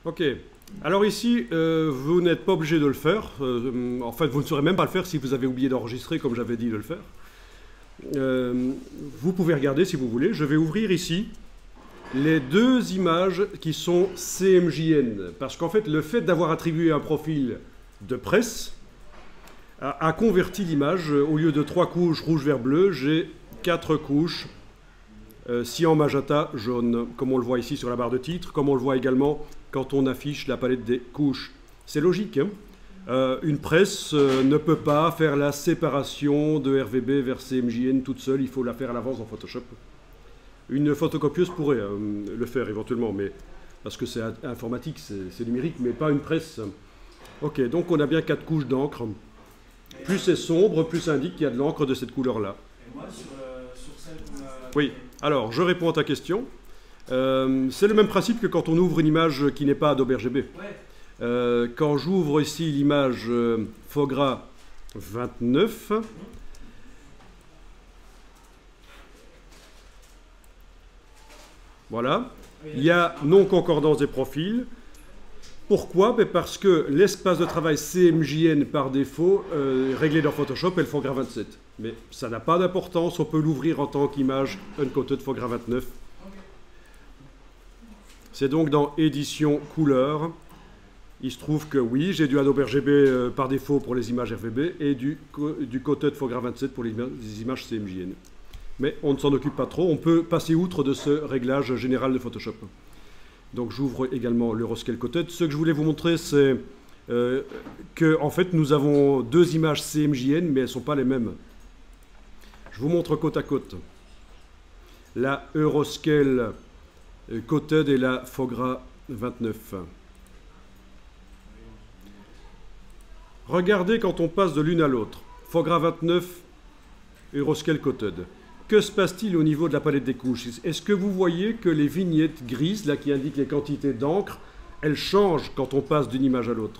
Ok. Alors ici, vous n'êtes pas obligé de le faire. En fait, vous ne saurez même pas le faire si vous avez oublié d'enregistrer, comme j'avais dit de le faire. Vous pouvez regarder si vous voulez. Je vais ouvrir ici les deux images qui sont CMJN. Parce qu'en fait, le fait d'avoir attribué un profil de presse a converti l'image. Au lieu de 3 couches rouge, vert, bleu, j'ai 4 couches cyan, magenta, jaune, comme on le voit ici sur la barre de titre, comme on le voit également quand on affiche la palette des couches. C'est logique, hein. Une presse ne peut pas faire la séparation de RVB vers CMJN toute seule, il faut la faire à l'avance dans Photoshop. Une photocopieuse pourrait le faire éventuellement, mais parce que c'est informatique, c'est numérique, mais pas une presse. Ok, donc on a bien 4 couches d'encre. Plus c'est sombre, plus ça indique qu'il y a de l'encre de cette couleur-là. Et moi, sur celle qu'on a... Oui, alors je réponds à ta question. C'est le même principe que quand on ouvre une image qui n'est pas Adobe RGB. Ouais. Quand j'ouvre ici l'image Fogra 29, voilà, il y a non-concordance des profils. Pourquoi? Parce que l'espace de travail CMJN par défaut, réglé dans Photoshop, est le Fogra 27. Mais ça n'a pas d'importance, on peut l'ouvrir en tant qu'image uncoated Fogra 29. C'est donc dans Édition couleur. Il se trouve que oui, j'ai du Adobe RGB par défaut pour les images RVB et du coated Fogra 27 pour les images CMJN. Mais on ne s'en occupe pas trop, on peut passer outre de ce réglage général de Photoshop. Donc j'ouvre également le Roscale Coated. Ce que je voulais vous montrer, c'est que en fait, nous avons deux images CMJN, mais elles ne sont pas les mêmes. Je vous montre côte à côte. La Euroscale Coated et la Fogra 29. Regardez quand on passe de l'une à l'autre. Fogra 29, Euroscale Coated. Que se passe-t-il au niveau de la palette des couches? Est-ce que vous voyez que les vignettes grises, là, qui indiquent les quantités d'encre, elles changent quand on passe d'une image à l'autre?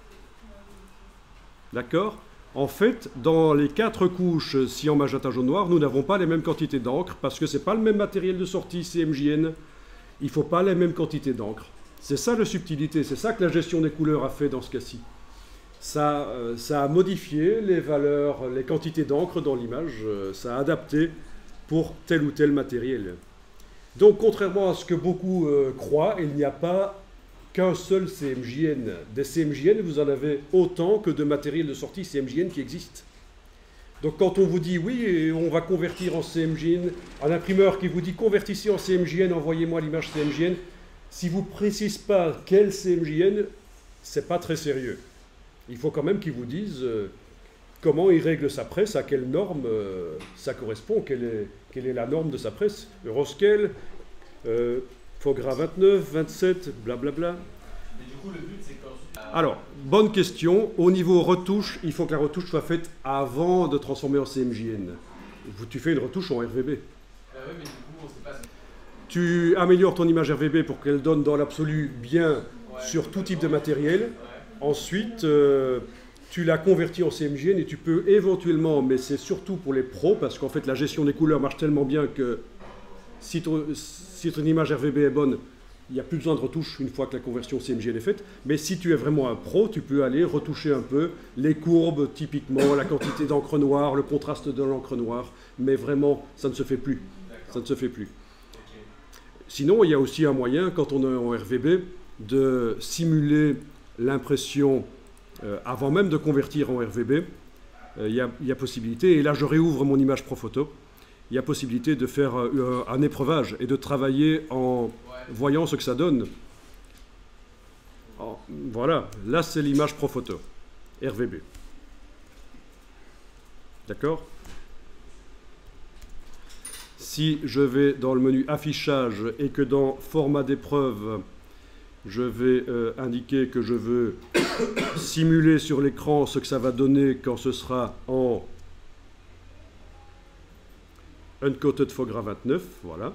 D'accord? En fait, dans les 4 couches cyan, magenta, jaune, noir, nous n'avons pas les mêmes quantités d'encre parce que ce n'est pas le même matériel de sortie CMJN. Il ne faut pas les mêmes quantités d'encre. C'est ça la subtilité, c'est ça que la gestion des couleurs a fait dans ce cas-ci. Ça a modifié les valeurs, les quantités d'encre dans l'image, ça a adapté pour tel ou tel matériel. Donc, contrairement à ce que beaucoup croient, il n'y a pas qu'un seul CMJN. Des CMJN, vous en avez autant que de matériel de sortie CMJN qui existent. Donc, quand on vous dit, oui, on va convertir en CMJN, un imprimeur qui vous dit, convertissez en CMJN, envoyez-moi l'image CMJN, si vous ne précisez pas quel CMJN, c'est pas très sérieux. Il faut quand même qu'ils vous disent comment il règle sa presse, à quelle norme ça correspond, quelle est la norme de sa presse. Euroscale, Fogra 29, 27, blablabla. Mais du coup, le but, c'est qu'ensuite... Alors, bonne question. Au niveau retouche, il faut que la retouche soit faite avant de transformer en CMJN. Tu fais une retouche en RVB. oui, mais du coup, on sait pas... Tu améliores ton image RVB pour qu'elle donne dans l'absolu bien sur tout type de matériel. Ensuite, tu la convertis en CMJN et tu peux éventuellement, mais c'est surtout pour les pros, parce qu'en fait la gestion des couleurs marche tellement bien que si ton image RVB est bonne, il n'y a plus besoin de retouche une fois que la conversion CMJN est faite. Mais si tu es vraiment un pro, tu peux aller retoucher un peu les courbes, typiquement, la quantité d'encre noire, le contraste de l'encre noire. Mais vraiment, ça ne se fait plus. Ça ne se fait plus. Okay. Sinon, il y a aussi un moyen, quand on est en RVB, de simuler l'impression avant même de convertir en RVB. Il y a possibilité, et là je réouvre mon image Profoto, il y a possibilité de faire un épreuvage et de travailler en voyant ce que ça donne. Voilà, là c'est l'image Profoto, RVB. D'accord? Si je vais dans le menu affichage et que dans format d'épreuve, je vais indiquer que je veux simuler sur l'écran ce que ça va donner quand ce sera en Uncoated Fogra 29, voilà.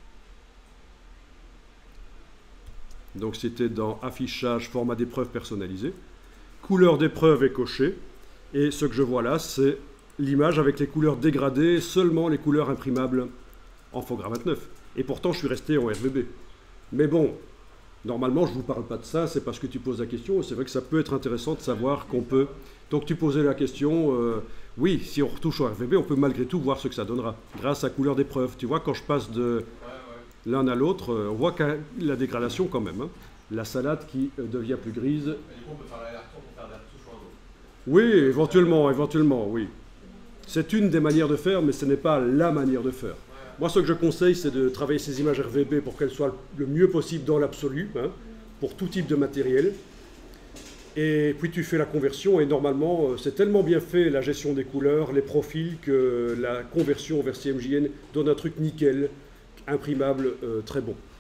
Donc c'était dans affichage, format d'épreuve personnalisé. Couleur d'épreuve est cochée. Et ce que je vois là, c'est l'image avec les couleurs dégradées, seulement les couleurs imprimables en Fogra 29. Et pourtant, je suis resté en RVB. Mais bon, Normalement, je ne vous parle pas de ça, c'est parce que tu poses la question. C'est vrai que ça peut être intéressant de savoir qu'on peut... Donc tu posais la question, oui, si on retouche au RVB, on peut malgré tout voir ce que ça donnera, grâce à couleur d'épreuve. Tu vois, quand je passe de l'un à l'autre, on voit qu'il y a la dégradation quand même. Hein. La salade qui devient plus grise. Mais du coup, on peut faire l'aller-retour pour faire des retouches ou un autre. Oui, éventuellement, oui. C'est une des manières de faire, mais ce n'est pas la manière de faire. Moi, ce que je conseille, c'est de travailler ces images RVB pour qu'elles soient le mieux possible dans l'absolu, hein, pour tout type de matériel. Et puis tu fais la conversion, et normalement, c'est tellement bien fait, la gestion des couleurs, les profils, que la conversion vers CMJN donne un truc nickel, imprimable, très bon.